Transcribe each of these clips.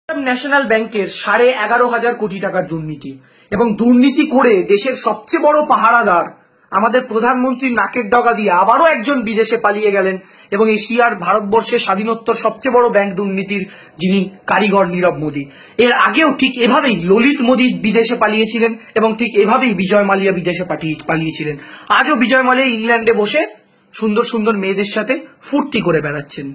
National ব্যাংকের 11,500 কোটি টাকার দুর্নীতি এবং দুর্নীতি করে দেশের সবচেয়ে বড় পাহারাদার আমাদের প্রধানমন্ত্রীর নাকের ডগা দিয়ে আবারও একজন বিদেশে পালিয়ে গেলেন এবং এশিয়ার ভারতবর্ষের স্বাধীনোত্তর সবচেয়ে বড় ব্যাংক দুর্নীতির যিনি কারিগর নীরব মোদী। এর আগেও ঠিক এভাবেই ললিত মোদী বিদেশে পালিয়েছিলেন এবং ঠিক এভাবেই বিজয় মালিয়া বিদেশে পালিয়েছিলেন। আজও বিজয় মালিয়া ইংল্যান্ডে বসে সুন্দর সুন্দর মেয়েদের সাথে ফুর্তি করে বেড়াচ্ছেন।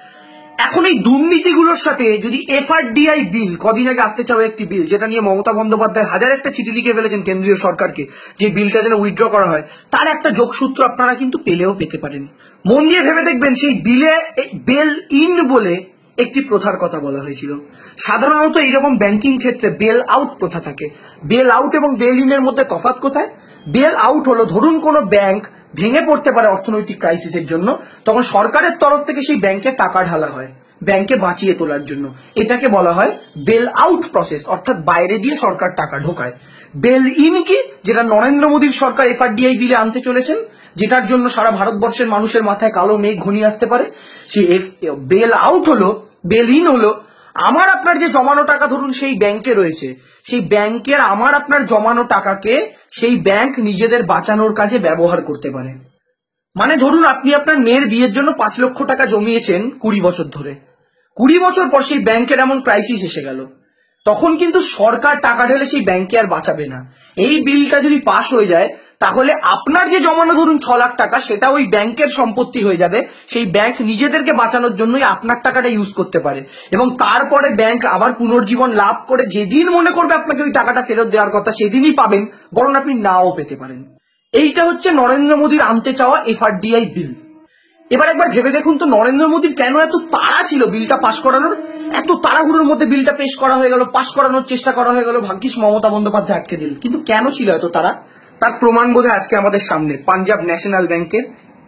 এখন এই দুর্নীতিগুলোর সাথে যদি এফআরডিআই বিল, কদিন আগে আসতে চাওয়া একটি বিল, যেটা নিয়ে মমতা বন্দ্যোপাধ্যায় হাজার একটা চিঠি লিখে ফেলেছেন কেন্দ্রীয় সরকারকে যে বিলটা যেন উইথড্র করা হয়, তার একটা যোগসূত্র আপনারা কিন্তু পেলেও পেতে পারেন। মন দিয়ে ভেবে দেখবেন সেই বিলে বেল ইন বলে একটি প্রথার কথা বলা হয়েছিল। সাধারণত এইরকম ব্যাংকিং ক্ষেত্রে বেল আউট প্রথা থাকে। বেল আউট এবং বেল ইনের মধ্যে তফাৎ কোথায়? বেল আউট হলো ধরুন কোনো ব্যাংক ভেঙে পড়তে পারে অর্থনৈতিক ক্রাইসিসের জন্য, তখন সরকারের তরফ থেকে সেই ব্যাংকে টাকা ঢালা হয় ব্যাংকে বাঁচিয়ে তোলার জন্য। এটাকে বলা হয় বেল আউট প্রসেস, অর্থাৎ বাইরে দিয়ে সরকার টাকা ঢোকায়। বেল ইন কি? যেটা নরেন্দ্র মোদীর সরকার এফআরডিআই বিলে আনতে চলেছেন, যেটার জন্য সারা ভারতবর্ষের মানুষের মাথায় কালো মেঘ ঘনিয়ে আসতে পারে। সেই বেল আউট হলো, বেল ইন হলো আমার আপনার যে জমানো টাকা ধরুন সেই ব্যাংকে রয়েছে, সেই ব্যাংকের আমার আপনার জমানো টাকাকে সেই ব্যাংক নিজেদের বাঁচানোর কাজে ব্যবহার করতে পারে। মানে ধরুন আপনি আপনার মেয়ের বিয়ের জন্য 5 লক্ষ টাকা জমিয়েছেন 20 বছর ধরে, 20 বছর পর সেই ব্যাংকের এমন ক্রাইসিস এসে গেল, তখন কিন্তু সরকার টাকা ঢেলে সেই ব্যাংকে আর বাঁচাবে না। এই বিলটা যদি পাশ হয়ে যায় তাহলে আপনার যে জমানো ধরুন 6 লাখ টাকা, সেটা ওই ব্যাংকের সম্পত্তি হয়ে যাবে। সেই ব্যাংক নিজেদেরকে বাঁচানোর জন্যই আপনার টাকাটা ইউজ করতে পারে এবং তারপরে ব্যাংক আবার পুনর্জীবন লাভ করে যেদিন মনে করবে আপনাকে ওই টাকাটা ফেরত দেওয়ার কথা সেদিনই পাবেন, বরং আপনি নাও পেতে পারেন। এইটা হচ্ছে নরেন্দ্র মোদীর আনতে চাওয়া এফআরডিআই বিল। এবার একবার ভেবে দেখুন তো নরেন্দ্র মোদীর কেন এত তাড়া ছিল বিলটা পাশ করানোর? এত তাড়াহুড়োর মধ্যে বিলটা পেশ করা হয়ে গেল, পাশ করানোর চেষ্টা করা হয়ে গেল, ভাগ্যিস মমতা বন্দ্যোপাধ্যায় আটকে দিল। কিন্তু কেন ছিল এত তাড়া? তার প্রমাণ বোধহয় আজকে আমাদের সামনে পাঞ্জাব ন্যাশনাল ব্যাংকের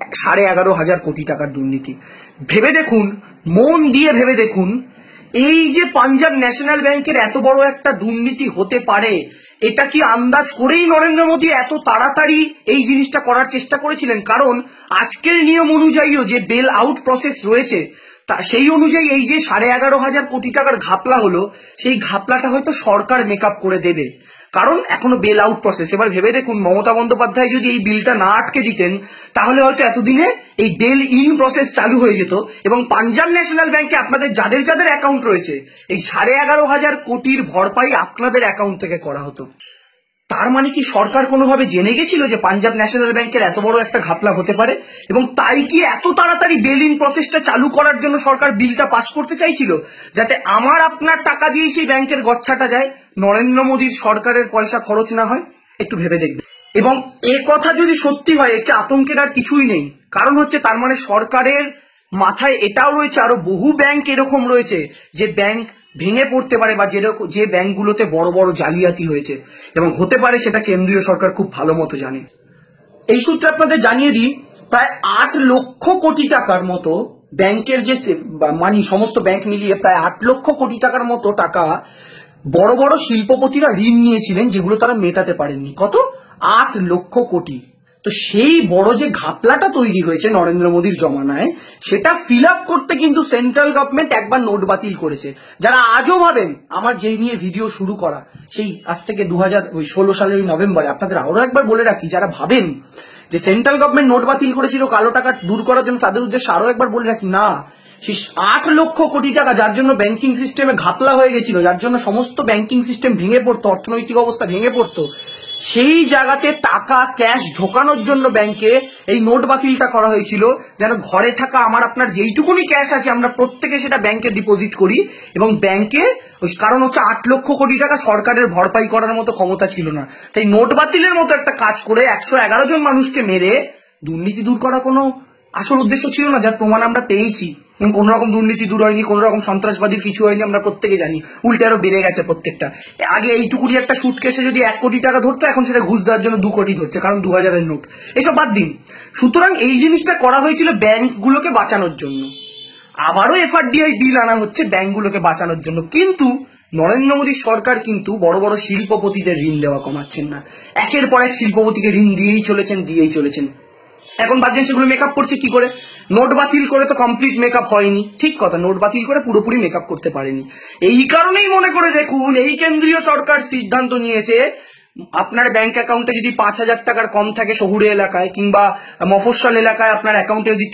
11,500 কোটি টাকার দুর্নীতি। ভেবে দেখুন, মন দিয়ে ভেবে দেখুন, এই যে পাঞ্জাব ন্যাশনাল ব্যাংকের এত বড় একটা দুর্নীতি হতে পারে, এটা কি আন্দাজ করেই নরেন্দ্র মোদী এত তাড়াতাড়ি এই জিনিসটা করার চেষ্টা করেছিলেন? কারণ আজকের নিয়ম অনুযায়ীও যে বেল আউট প্রসেস রয়েছে, তা সেই অনুযায়ী এই যে 11,500 কোটি টাকার ঘাপলা হলো, সেই ঘাপলাটা হয়তো সরকার মেকআপ করে দেবে, কারণ এখনো বেল আউট প্রসেস। এবার ভেবে দেখুন, মমতা বন্দ্যোপাধ্যায় যদি এই বিলটা না আটকে দিতেন তাহলে হয়তো এতদিনে এই বেল ইন প্রসেস চালু হয়ে যেত এবং পাঞ্জাব ন্যাশনাল ব্যাংকে আপনাদের যাদের যাদের অ্যাকাউন্ট রয়েছে এই 11,500 কোটির ভরপাই আপনাদের অ্যাকাউন্ট থেকে করা হতো। তার মানে কি সরকার কোনোভাবে জেনে গেছিল যে পাঞ্জাব ন্যাশনাল ব্যাংকের এত বড় একটা ঘাপলা হতে পারে এবং তাই কি এত তাড়াতাড়ি বেল ইন প্রসেসটা চালু করার জন্য সরকার বিলটা পাস করতে চাইছিল, যাতে আমার আপনার টাকা দিয়েই সেই ব্যাংকের গচ্ছাটা যায়, নরেন্দ্র মোদীর সরকারের পয়সা খরচ না হয়? একটু ভেবে দেখবে। এবং এ কথা যদি সত্যি হয়, এর চেয়ে আতঙ্কের আর কিছুই নেই। কারণ হচ্ছে তার মানে সরকারের মাথায় এটাও রয়েছে আরো বহু ব্যাংক এরকম রয়েছে যে ব্যাংক ভেঙে পড়তে পারে, বা যে ব্যাংকগুলোতে বড় বড় জালিয়াতি হয়েছে এবং হতে পারে, সেটা কেন্দ্রীয় সরকার খুব ভালো মতো জানে। এই সূত্রে আপনাদের জানিয়ে দিই, প্রায় 8 লক্ষ কোটি টাকার মতো ব্যাংকের যে মানি, সমস্ত ব্যাংক মিলিয়ে প্রায় 8 লক্ষ কোটি টাকার মতো টাকা বড় বড় শিল্পপতিরা ঋণ নিয়েছিলেন, যেগুলো তারা মেটাতে পারেননি। কত? 8 লক্ষ কোটি। তো সেই বড় যে ঘাপলাটা তৈরি হয়েছে নরেন্দ্র মোদীর জমানায়, সেটা ফিল আপ করতে কিন্তু সেন্ট্রাল গভর্নমেন্ট একবার নোট বাতিল করেছে। যারা আজও ভাবেন, আমার যে নিয়ে ভিডিও শুরু করা সেই আজ থেকে 2016 সালের নভেম্বরে, আপনাদের আরো একবার বলে রাখি, যারা ভাবেন যে সেন্ট্রাল গভর্নমেন্ট নোট বাতিল করেছিল কালো টাকা দূর করার জন্য, তাদের উদ্দেশ্যে আরো একবার বলে রাখি, না, সেই 8 লক্ষ কোটি টাকা যার জন্য ব্যাংকিং সিস্টেমে ঘাপলা হয়ে গেছিল, যার জন্য সমস্ত ব্যাংকিং সিস্টেম ভেঙে পড়তো, অর্থনৈতিক অবস্থা ভেঙে পড়তো, সেই জায়গাতে টাকা ক্যাশ ঢোকানোর জন্য ব্যাংকে এই নোট বাতিলটা করা হয়েছিল, যেন ঘরে থাকা আমার আপনার যেইটুকুনি ক্যাশ আছে আমরা প্রত্যেকে সেটা ব্যাংকে ডিপোজিট করি এবং ব্যাংকে, কারণ হচ্ছে 8 লক্ষ কোটি টাকা সরকারের ভরপাই করার মতো ক্ষমতা ছিল না। তাই নোট বাতিলের মতো একটা কাজ করে 111 জন মানুষকে মেরে দুর্নীতি দূর করা কোনো আসল উদ্দেশ্য ছিল না, যার প্রমাণ আমরা পেয়েছি। কোন রকম দুর্নীতি দূর হয়নি, কোন রকম সন্ত্রাসবাদীর কিছু হয়নি, আমরা প্রত্যেকে জানি। উল্টে আরো বেড়ে গেছে প্রত্যেকটা। আগে এইটুকুনি একটা সুটকেসে যদি 1 কোটি টাকা ধরতো, এখন সেটা ঘুষ দেওয়ার জন্য 2 কোটি ধরছে, কারণ 2000-এর নোট। এসব বাদ দিন। সুতরাং এই জিনিসটা করা হয়েছিল ব্যাংকগুলোকে বাঁচানোর জন্য। আবারও এফআরডিআই বিল আনা হচ্ছে ব্যাংকগুলোকে বাঁচানোর জন্য। কিন্তু নরেন্দ্র মোদীর সরকার কিন্তু বড় বড় শিল্পপতিদের ঋণ দেওয়া কমাচ্ছেন না, একের পর এক শিল্পপতিকে ঋণ দিয়েই চলেছেন। এখন ভাবছেন সেগুলো মেকআপ করছে কি করে? নোট বাতিল করে তো কমপ্লিট মেকআপ হয়নি, ঠিক কথা, নোট বাতিল করে পুরোপুরি মেকআপ করতে পারেনি। এই কারণেই মনে করে দেখুন, এই কেন্দ্রীয় সরকার সিদ্ধান্ত নিয়েছে আপনার ব্যাংক অ্যাকাউন্টে যদি 5,000 টাকার কম থাকে শহুরে এলাকায় কিংবা মফস্বল এলাকায়, আপনার অ্যাকাউন্টে যদি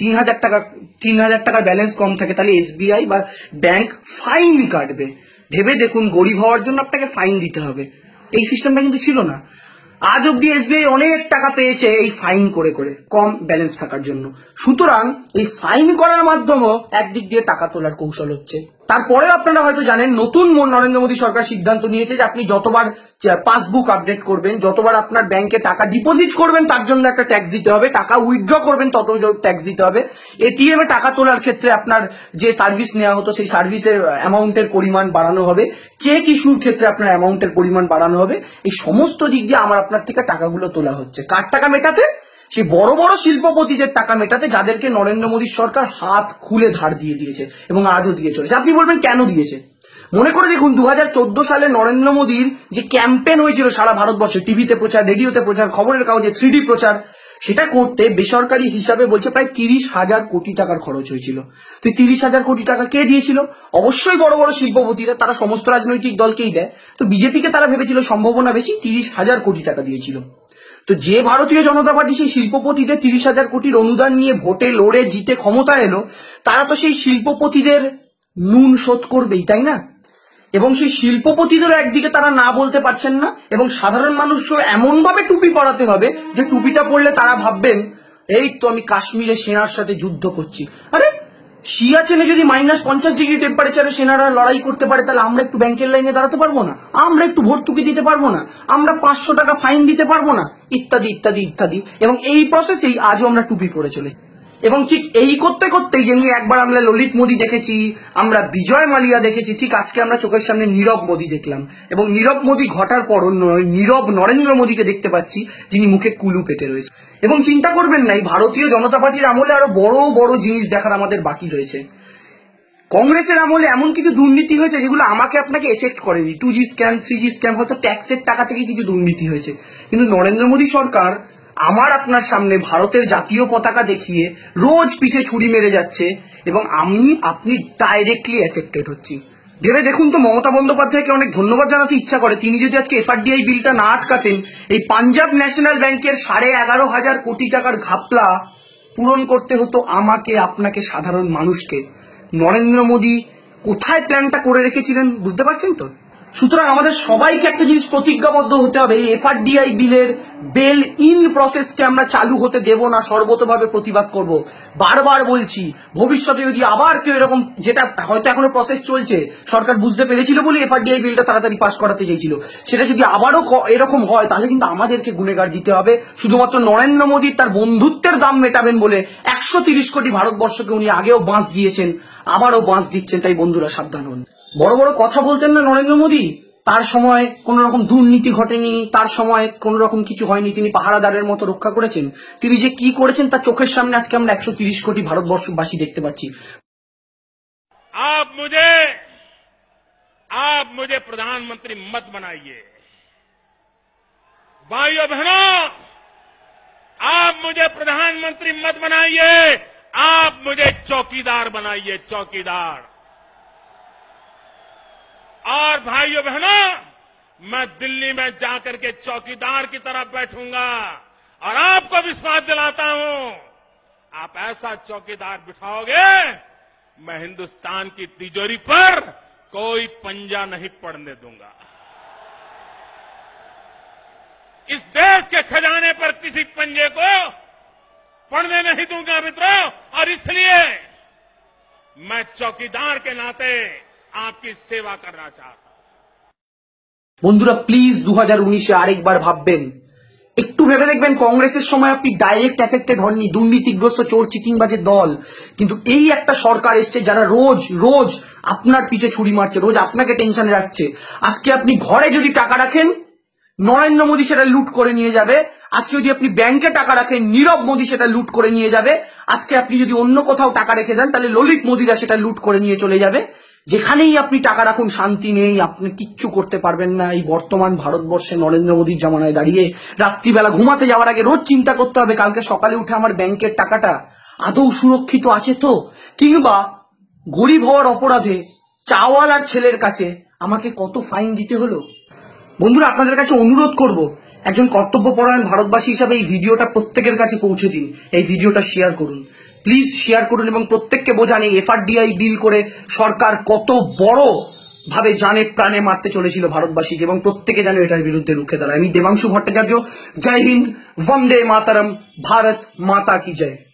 3,000 টাকার ব্যালেন্স কম থাকে, তাহলে এসবিআই বা ব্যাংক ফাইন কাটবে। ভেবে দেখুন, গরিব হওয়ার জন্য আপনাকে ফাইন দিতে হবে। এই সিস্টেমটা কিন্তু ছিল না। আজ অব্দি এসবিআই অনেক টাকা পেয়েছে এই ফাইন করে করে, কম ব্যালেন্স থাকার জন্য। সুতরাং এই ফাইন করার মাধ্যমেও একদিক দিয়ে টাকা তোলার কৌশল হচ্ছে। তারপরে আপনারা হয়তো জানেন, নতুন নরেন্দ্র মোদী সরকার সিদ্ধান্ত নিয়েছে যে আপনি যতবার পাসবুক আপডেট করবেন, যতবার আপনার ব্যাংকে টাকা ডিপোজিট করবেন তার জন্য একটা ট্যাক্স দিতে হবে, টাকা উইথড্র করবেন তত ট্যাক্স দিতে হবে। এটিএম এ টাকা তোলার ক্ষেত্রে আপনার যে সার্ভিস নেওয়া হতো সেই সার্ভিসের অ্যামাউন্টের পরিমাণ বাড়ানো হবে, চেক ইস্যুর ক্ষেত্রে আপনার অ্যামাউন্টের পরিমাণ বাড়ানো হবে। এই সমস্ত দিক দিয়ে আমার আপনার থেকে টাকাগুলো তোলা হচ্ছে। কার টাকা মেটাতে? সেই বড় বড় শিল্পপতিদের টাকা মেটাতে, যাদেরকে নরেন্দ্র মোদীর সরকার হাত খুলে ধার দিয়ে দিয়েছে এবং আজও দিয়ে চলেছে। আপনি বলবেন কেন দিয়েছে? মনে করে দেখুন, 2014 সালে নরেন্দ্র মোদীর যে ক্যাম্পেইন হয়েছিল সারা ভারতবর্ষে, টিভিতে প্রচার, রেডিওতে প্রচার, খবরের কাগজে 3D প্রচার, সেটা করতে বেসরকারি হিসাবে বলছে প্রায় 30,000 কোটি টাকার খরচ হয়েছিল। তো 30,000 কোটি টাকা কে দিয়েছিল? অবশ্যই বড় বড় শিল্পপতিরা, তারা সমস্ত রাজনৈতিক দলকেই দেয়। তো বিজেপিকে তারা ভেবেছিল সম্ভাবনা বেশি, 30,000 কোটি টাকা দিয়েছিল। তো যে ভারতীয় জনতা পার্টি সেই শিল্পপতিদের 30,000 কোটির অনুদান নিয়ে ভোটে লড়ে জিতে ক্ষমতা এলো, তারা তো সেই শিল্পপতিদের নুন শোধ করবেই, তাই না? এবং সেই শিল্পপতিদেরও একদিকে তারা না বলতে পারছেন না, এবং সাধারণ মানুষও এমন ভাবে টুপি পরাতে হবে যে টুপিটা পরলে তারা ভাববেন এই তো আমি কাশ্মীরে সেনার সাথে যুদ্ধ করছি। আরে সিয়াচেনে যদি -50 ডিগ্রি টেম্পারেচারে সেনারা লড়াই করতে পারে, তাহলে আমরা একটু ব্যাংকের লাইনে দাঁড়াতে পারবো না? আমরা একটু ভর্তুকি দিতে পারবো না? আমরা 500 টাকা ফাইন দিতে পারবো না? ইত্যাদি ইত্যাদি ইত্যাদি। এবং এই প্রসেসেই আজও আমরা টুপি পরে চলেছি। এবং ঠিক এই করতে করতেই, যেমনি একবার আমরা ললিত মোদী দেখেছি, আমরা বিজয় মালিয়া দেখেছি, ঠিক আজকে আমরা চোখের সামনে নীরব মোদী দেখলাম। এবং নীরব মোদী ঘটার পর নীরব নরেন্দ্র মোদীকে দেখতে পাচ্ছি, যিনি মুখে কুলু পেটে রয়েছে। এবং চিন্তা করবেন না, এই ভারতীয় জনতা পার্টির আমলে আরো বড় বড় জিনিস দেখার আমাদের বাকি রয়েছে। কংগ্রেসের আমলে এমন কিছু দুর্নীতি হয়েছে যেগুলো আমাকে আপনাকে এফেক্ট করেনি। 2G স্ক্যাম, 3G স্ক্যাম, হয়তো ট্যাক্সের টাকা থেকে কিছু দুর্নীতি হয়েছে। কিন্তু নরেন্দ্র মোদী সরকার আমার আপনার সামনে ভারতের জাতীয় পতাকা দেখিয়ে রোজ পিঠে ছুরি মেরে যাচ্ছে, এবং আপনি ডাইরেক্টলি এফেক্টেড হচ্ছি। ভেবে দেখুন তো, মমতা বন্দ্যোপাধ্যায়কে অনেক ধন্যবাদ জানাতে ইচ্ছা করে। তিনি যদি আজকে এফআরডিআই বিলটা না আটকাতেন, এই পাঞ্জাব ন্যাশনাল ব্যাংকের 11,500 কোটি টাকার ঘাপলা পূরণ করতে হতো আমাকে, আপনাকে, সাধারণ মানুষকে। নরেন্দ্র মোদী কোথায় প্ল্যানটা করে রেখেছিলেন বুঝতে পারছেন তো? সুতরাং আমাদের সবাইকে একটা জিনিস প্রতিজ্ঞাবদ্ধ হতে হবে, এই এফআরডিআই বিলের বেল ইন প্রসেসকে আমরা চালু হতে দেব না, সর্বতভাবে প্রতিবাদ করব। বারবার বলছি, ভবিষ্যতে যদি আবার কেউ এরকম, যেটা হয়তো এখনো প্রসেস চলছে, সরকার বুঝতে পেরেছিল বলে এফআরডিআই বিলটা তাড়াতাড়ি পাস করাতে চেয়েছিল, সেটা যদি আবারও এরকম হয়, তাহলে কিন্তু আমাদেরকে গুনেগার দিতে হবে। শুধুমাত্র নরেন্দ্র মোদী তার বন্ধুত্বের দাম মেটাবেন বলে 130 কোটি ভারতবর্ষকে উনি আগেও বাঁশ দিয়েছেন, আবারও বাঁশ দিচ্ছেন। তাই বন্ধুরা সাবধান হন। বড় বড় কথা বলতেন না নরেন্দ্র মোদী, তার সময় কোন রকম দুর্নীতি ঘটেনি, তার সময় কোন রকম কিছু হয়নি, তিনি পাহারাদারের মতো রক্ষা করেছেন। তিনি যে কি করেছেন তার চোখের সামনে আজকে আমরা 130 কোটি ভারতবর্ষবাসী দেখতে পাচ্ছি। आप मुझे प्रधानमंत्री मत बनाइए, भाइयों बहनों, आप मुझे प्रधानमंत्री मत बनाइए, आप मुझे चौकीदार बनाइए, चौकीदार। और भाइयों बहनों, मैं दिल्ली में जाकर के चौकीदार की तरफ बैठूंगा और आपको विश्वास दिलाता हूं, आप ऐसा चौकीदार बिठाओगे, मैं हिंदुस्तान की तिजोरी पर कोई पंजा नहीं पड़ने दूंगा। इस देश के खजाने पर किसी पंजे को पड़ने नहीं दूंगा मित्रों। और इसलिए मैं चौकीदार के नाते आपकी सेवा करना चाहता हूं। বন্ধুরা প্লিজ 2019-এ আরেকবার ভাববেন, একটু ভেবে দেখবেন, কংগ্রেসের সময় আপনি ডাইরেক্ট এফেক্টেড হননি, দুর্নীতিগ্রস্ত চোর চিটিংবাজের দল। কিন্তু এই একটা সরকার এসছে যারা রোজ রোজ আপনার পিঠে ছুরি মারছে, রোজ আপনাকে টেনশনে রাখছে। আজকে আপনি ঘরে যদি টাকা রাখেন, নরেন্দ্র মোদী সেটা লুট করে নিয়ে যাবে। আজকে যদি আপনি ব্যাংকে টাকা রাখেন, নীরব মোদী সেটা লুট করে নিয়ে যাবে। আজকে আপনি যদি অন্য কোথাও টাকা রেখে দেন, তাহলে ললিত মোদীরা সেটা লুট করে নিয়ে চলে যাবে। যেখানেই আপনি টাকা রাখুন শান্তি নেই, আপনি কিচ্ছু করতে পারবেন না। এই বর্তমান ভারতবর্ষে নরেন্দ্র মোদীর জামানায় দাঁড়িয়ে রাত্রিবেলা ঘুমাতে যাওয়ার আগে রোজ চিন্তা করতে হবে, কালকে সকালে উঠে আমার ব্যাংকের টাকাটা আদৌ সুরক্ষিত আছে তো? কিংবা গরিব হওয়ার অপরাধে চাওয়ালার ছেলের কাছে আমাকে কত ফাইন দিতে হলো? বন্ধুরা, আপনাদের কাছে অনুরোধ করব, একজন কর্তব্যপরায়ণ ভারতবাসী হিসাবে এই ভিডিওটা প্রত্যেকের কাছে পৌঁছে দিন। এই ভিডিওটা শেয়ার করুন, প্লিজ শেয়ার করুন, এবং প্রত্যেককে বোঝান এই FRDI বিল করে সরকার কত বড় ভাবে জানে প্রাণে মারতে চলেছিল ভারতবাসীকে, এবং প্রত্যেকে যেন এটার বিরুদ্ধে রুখে দাঁড়ায়। আমি দেবাংশু ভট্টাচার্য। জয় হিন্দ, বন্দে মাতরম, ভারত মাতা কি জয়।